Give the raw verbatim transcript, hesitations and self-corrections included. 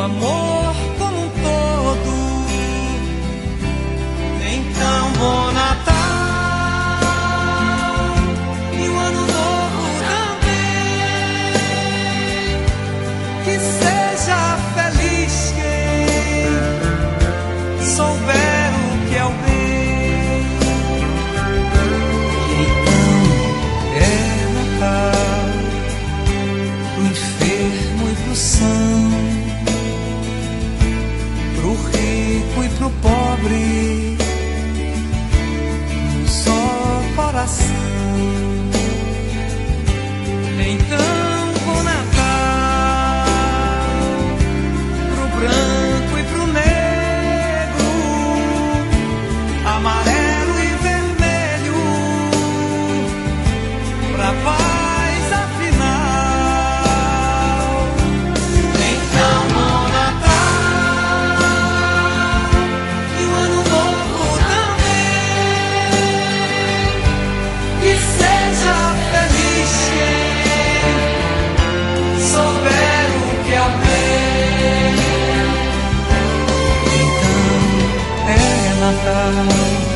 amor como um todo. Então, bom Natal e o Ano Novo também. Que seja feliz quem souber o que é o bem. Então, é Natal pro enfermo e pro são, pro rico e pro pobre, um só coração. Então, bom Natal pro branco e pro negro, amarelo e vermelho, pra paz afinal. Então, bom Natal e o Ano Novo também. Que seja feliz quem souber o que é o bem. Então, é Natal.